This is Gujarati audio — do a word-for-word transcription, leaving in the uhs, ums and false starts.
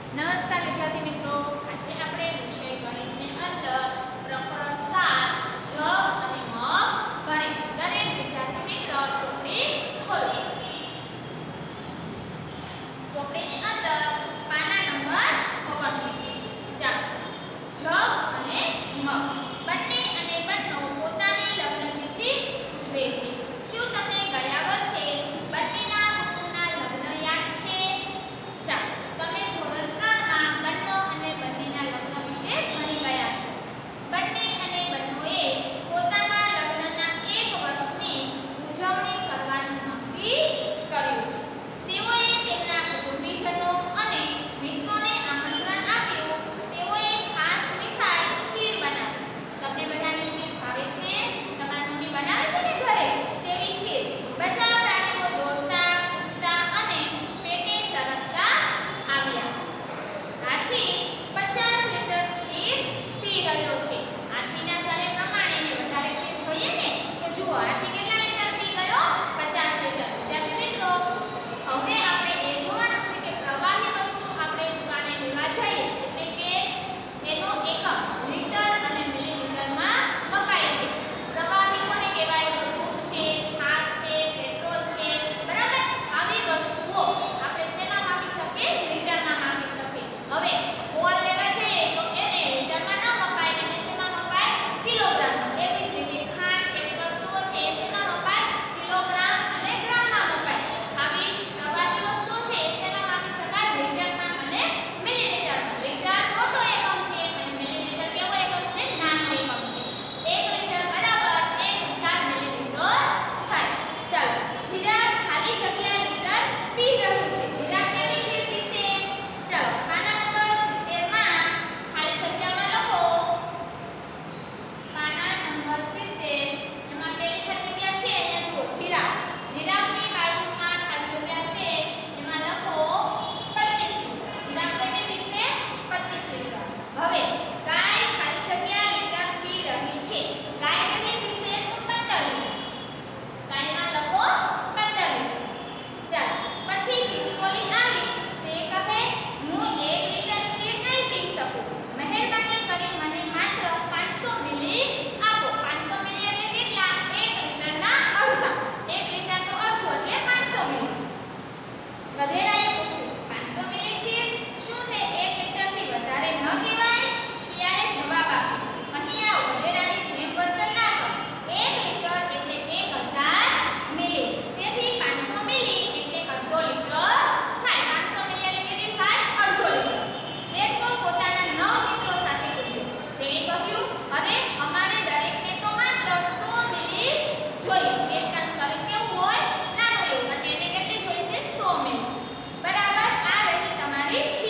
નમસ્કાર વિદ્યાર્થી મિત્રો, આજે આપણે વિષય ગણિતની અંદર પ્રકરણ સાત જ અને મ ગણીશું. દરેક વિદ્યાર્થી મિત્ર ચોપડી ખોલો. ચોપડીની અંદર પાના નંબર પકડશું. ચાલો, જગ અને મ બંને અને બંનો પોતાની લગ્ન તિથિ ઉજવે છે. શું તમને ગયા વર્ષે બંનેના કુટુંબના લગ્ન યાદ છે? ચાલો, તમે ધોરણ ત્રણ માં બંનો અને બંનેના લગ્ન વિશે ભણી ગયા છો. બંને અને બંનોએ પોતાના લગ્નના એક વર્ષની ઉજવણી કરવાનું નક્કી કર્યું છે. તેઓએ તેમના કુટુંબીજનો અને મિત્રોને આમંત્રણ આપ્યું. તેઓએ ખાસ મીઠાઈ ખીર બનાવી. તમને બધાને ખીર ભાવે છે? તમારી મમ્મી બનાવે છે ને ઘરે તેવી ખીર. બધા પ્રાણીઓ દોડતા, કૂદતા અને પેટે સરકતા આવ્યા. હાથી પચાસ લીટર ખીર પી રહ્યો છે. હાથીના શરીર પ્રમાણે એને વધારે ખીર જોઈએ ને, તો જુઓ હાથી કેટલા લીટર પી ગયો? પચાસ લીટર. વિદ્યાર્થી મિત્રો, હવે આપણે એ જોવાનું છે કે પ્રવાહી વસ્તુ આપણે દુકાને લેવા જઈએ એટલે કે એનો એકમ લીટર અને મિલીલીટરમાં મપાય છે. પ્રવાહી કોને કહેવાય? દૂધ છે, છાશ છે, પેટ્રોલ છે, બરાબર? આવી વસ્તુઓ આપણે શેમાં માપી શકીએ? લીટરમાં માપી શકીએ. હવે ગોળ લેવા જઈએ તો એને લીટરમાં ન મપાય, એને શેમાં મપાય? કિલોગ્રામમાં. એવી જ રીતે ખાંડ એવી વસ્તુઓ છે એ શેમાં મપાય? કિલોગ્રામ અને ગ્રામમાં મપાય. આવી પ્રવાહી વસ્તુઓ છે એ શેમાં માપી શકાય? લીટરમાં અને મિલીલીટરમાં. લીટર મોટો એકમ છે અને મિલીલીટર કેવો એકમ છે? નાનો એકમ છે. એક લીટર બરાબર એક હજાર મિલીલીટર થાય. ચાલો, જીરાફ ખાલી જગ્યા લીટર પી રહ્યું છે. જીરાફ કેવી ખીર પીશે? ચાલો, પાના નંબર સિત્તેર માં ખાલી જગ્યામાં લખો. પાના નંબર સિત્તેર એમાં પેલી ખાલી જગ્યા છે અહીંયા જુઓ જીરાફ. જીરાફની બાજુમાં ખાલી જગ્યા છે એમાં લખો પચીસ લીટર. જીરાફ કેટલી પીશે? પચીસ લીટર. હવે ગાય ખાલી જગ્યા લીટર પી રહી છે. ગાય કેટલી પીશે? તો પંદર લીટર. ગાયમાં લખો પંદર લીટર. ચાલો, પછી ખિસકોલી આવી તે કહે, હું એક લીટર ખીર નહીં પી શકું. મહેરબાની કરી મને માત્ર પાંચસો મિલી આપો. પાંચસો મિલી એટલે કેટલા? એક લીટરના અડધા. એક લીટર તો અડધું એટલે પાંચસો મિલી. ગધેડાએ પૂછ્યું, પાંચસો મિલી ખીર? શું તે એક લીટરથી વધારે ન કહેવાય? શિયાળે જવાબ આપ્યો, અહીં આવ, ગધેડાની જેમ વર્તન ના કર. એક લીટર એટલે એક હજાર મિલી. તેથી પાંચસો મિલી એટલે અડધો લીટર થાય. પાંચસો મિલી એટલે કેટલી થાય? અડધો લીટર. દેડકો પોતાના નવ મિત્રો સાથે કૂદ્યો. તેણે કહ્યું, અરે અમારે દરેકને તો માત્ર સો મિલી જ જોઈએ. દેડકાનું શરીર કેવું હોય? નાનું એવું. એટલે એને કેટલી જોઈશે? સો મિલી. બરાબર, આ રહી તમારી ખીર.